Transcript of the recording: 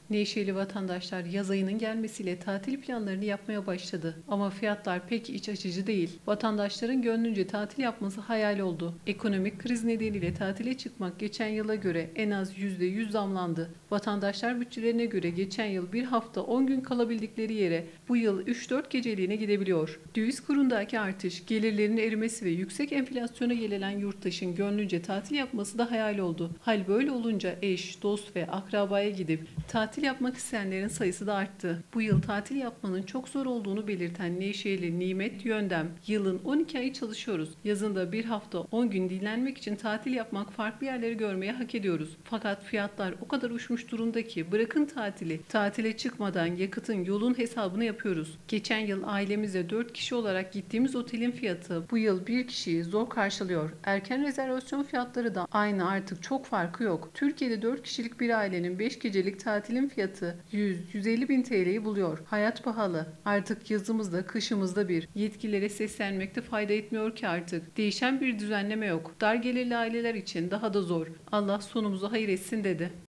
Nevşehirli vatandaşlar yaz ayının gelmesiyle tatil planlarını yapmaya başladı. Ama fiyatlar pek iç açıcı değil. Vatandaşların gönlünce tatil yapması hayal oldu. Ekonomik kriz nedeniyle tatile çıkmak geçen yıla göre en az %100 zamlandı. Vatandaşlar bütçelerine göre geçen yıl bir hafta 10 gün kalabildikleri yere bu yıl 3-4 geceliğine gidebiliyor. Döviz kurundaki artış, gelirlerin erimesi ve yüksek enflasyona yelelen yurttaşın gönlünce tatil yapması da hayal oldu. Hal böyle olunca eş, dost ve akrabaya gidip tatil yapmak isteyenlerin sayısı da arttı. Bu yıl tatil yapmanın çok zor olduğunu belirten Nevşehirli Nimet Yöndem, yılın 12 ayı çalışıyoruz. Yazında bir hafta 10 gün dinlenmek için tatil yapmak, farklı yerleri görmeye hak ediyoruz. Fakat fiyatlar o kadar uçmuş durumda ki bırakın tatili, tatile çıkmadan yakıtın, yolun hesabını yapıyoruz. Geçen yıl ailemizle 4 kişi olarak gittiğimiz otelin fiyatı bu yıl bir kişiyi zor karşılıyor. Erken rezervasyon fiyatları da aynı, artık çok farkı yok. Türkiye'de 4 kişilik bir ailenin 5 gecelik tatilin fiyatı 100-150 bin TL'yi buluyor. Hayat pahalı. Artık yazımızda kışımızda bir. Yetkililere seslenmekte fayda etmiyor ki artık. Değişen bir düzenleme yok. Dar gelirli aileler için daha da zor. Allah sonumuzu hayır etsin dedi.